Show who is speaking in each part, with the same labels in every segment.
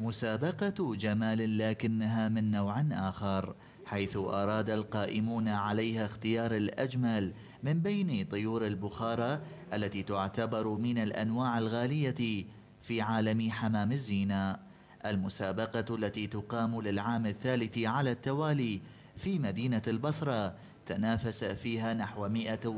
Speaker 1: مسابقة جمال لكنها من نوع آخر، حيث أراد القائمون عليها اختيار الأجمل من بين طيور البخارة التي تعتبر من الأنواع الغالية في عالم حمام الزينة. المسابقة التي تقام للعام الثالث على التوالي في مدينة البصرة تنافس فيها نحو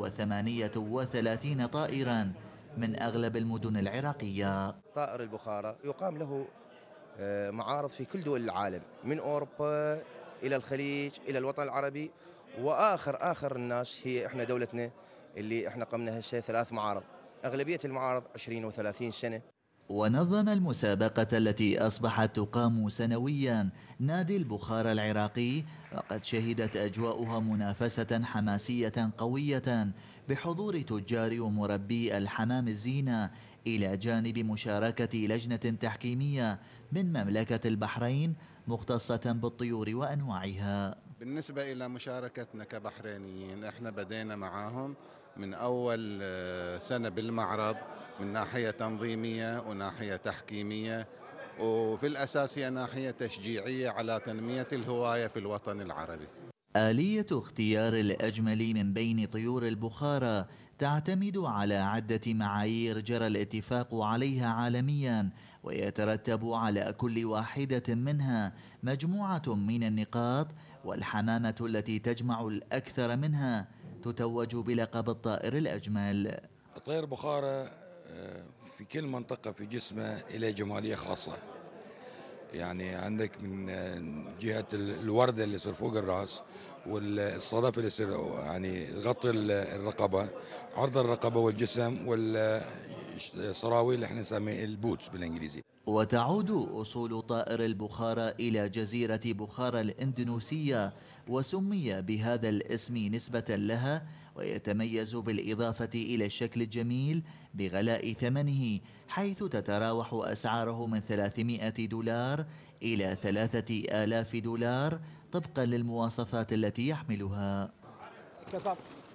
Speaker 1: 138 طائرا من أغلب المدن العراقية.
Speaker 2: طائر البخارة يقام له معارض في كل دول العالم، من أوروبا إلى الخليج إلى الوطن العربي. وآخر الناس هي إحنا دولتنا اللي إحنا قمنا هالشيء 3 معارض، أغلبية المعارض 20 و30 سنة.
Speaker 1: ونظم المسابقة التي أصبحت تقام سنويا نادي البخارى العراقي، وقد شهدت أجواؤها منافسة حماسية قوية بحضور تجار ومربي الحمام الزينة، إلى جانب مشاركة لجنة تحكيمية من مملكة البحرين مختصة بالطيور وأنواعها.
Speaker 3: بالنسبة إلى مشاركتنا كبحرينيين، احنا بدينا معاهم من أول سنة بالمعرض، من ناحية تنظيمية وناحية تحكيمية، وفي الأساس هي ناحية تشجيعية على تنمية الهواية في الوطن العربي.
Speaker 1: آلية اختيار الأجمل من بين طيور البخارى تعتمد على عدة معايير جرى الاتفاق عليها عالميا، ويترتب على كل واحدة منها مجموعة من النقاط، والحمامة التي تجمع الأكثر منها تتوج بلقب الطائر الأجمل.
Speaker 4: طير بخارى في كل منطقة في جسمه إليه جمالية خاصة. يعني عندك من جهة الوردة اللي يصير فوق الرأس، والصدف اللي يصير يعني يغطي الرقبة، عرض الرقبة والجسم، والسراويل اللي احنا نسميه البوتس بالانجليزي.
Speaker 1: وتعود أصول طائر البخارى إلى جزيرة بخارى الإندونيسية، وسمي بهذا الاسم نسبة لها، ويتميز بالإضافة إلى الشكل الجميل بغلاء ثمنه، حيث تتراوح أسعاره من 300 دولار إلى 3000 دولار طبقا للمواصفات التي يحملها.
Speaker 5: كفى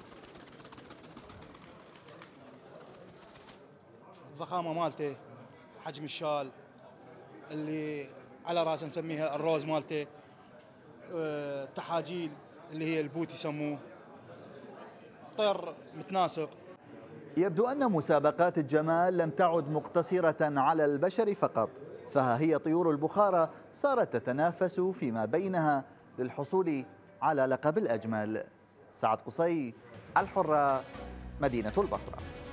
Speaker 5: الضخامة مالته، حجم الشال اللي على راسه نسميها الروز مالته، التحاجيل اللي هي البوت يسموه، طير متناسق.
Speaker 1: يبدو أن مسابقات الجمال لم تعد مقتصرة على البشر فقط، فها هي طيور البخارى صارت تتنافس فيما بينها للحصول على لقب الأجمل. سعد قصي، الحرة، مدينة البصرة.